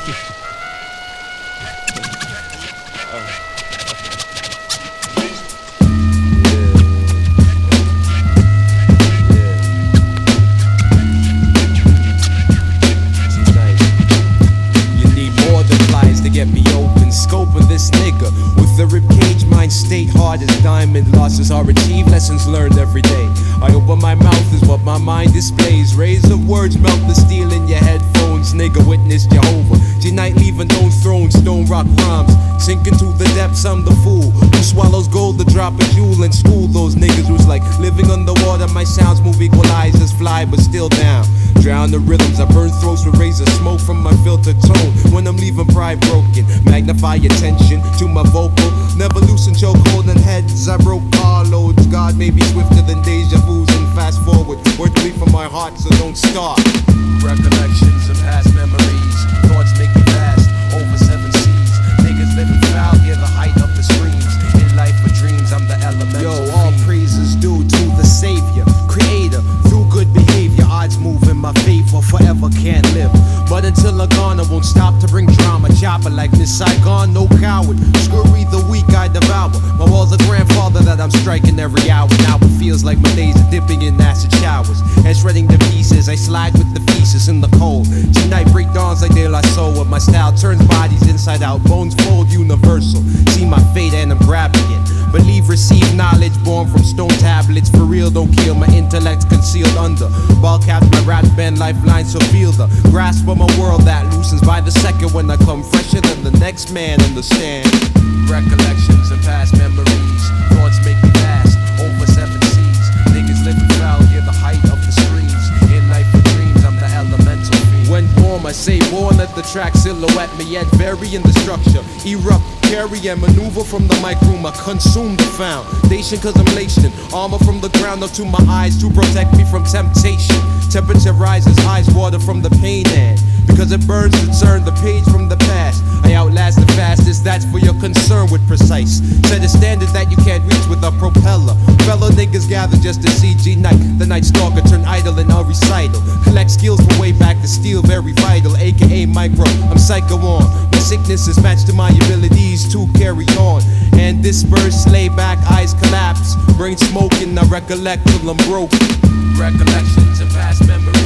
Get me open, scope of this nigga with the ribcage mind state, hard as diamond. Losses are achieved, lessons learned every day. I open my mouth is what my mind displays. Razor words melt the steel in your headphones. Nigga, witness Jehovah. G-Night leaving those thrones, stone rock rhymes. Sinking to the depths, I'm the fool who swallows gold to drop a jewel in school. Those niggas was like living underwater. My sounds move equalizers, fly but still down. Drown the rhythms, I burn throats with razor smoke from my filtered tone. When I'm leaving pride broken, magnify attention to my vocal. Never loosen chokehold and heads, I broke carloads. God may be swifter than deja vus and fast forward. Word to me from my heart, so don't start. Recollections of past memories, thoughts make me fast, over 7 seas. Niggas living foul, hear the height of the screams. In life for dreams, I'm the elemental. Yo, all praises due to the savior, creator. Through good behavior, odds move in my favor, forever can't live. But until I'm gone, I won't stop to bring drama. Chopper like Miss Saigon, no coward. Scurry the weak I devour. My wall's a grandfather that I'm striking every hour. Now it feels like my days are dipping in acid showers. And shredding the pieces, I slide with the feces in the cold. Tonight break dawns like De La Soul. My style turns bodies inside out, bones fold universal. See my fate and I'm grabbing it. Believe, receive knowledge born from stone tablets. For real, don't kill my intellect concealed under ball caps. My rap band lifeline, so feel the grasp of my world that loosens by the second when I come fresher than the next man. Understand? Recollections and past memories, thoughts make me fast, over 7 seas. Niggas living foul, hear the height of the screams. In life for dreams, I'm the elemental fiend. When born, I say born, let the track silhouette me yet vary in the structure. Erupt, carry and maneuver from the mic room. I consume the foundation cause I'm laced in armor from the ground up to my eyes to protect me from temptation. Temperature rises, eyes water from the pain, and because it burns to turn the page from the past. I outlast the fastest, that's for your concern with precise. Set a standard that you can't reach with a propeller. Fellow niggas gather just to see G-Night, the night stalker turn idle in a recital. Collect skills from way back to steal very vital, aka micro, I'm psycho on. My sickness is matched to my abilities to carry on and disperse, lay back, eyes collapse, brain smoking, I recollect till I'm broke. Recollections and past memories.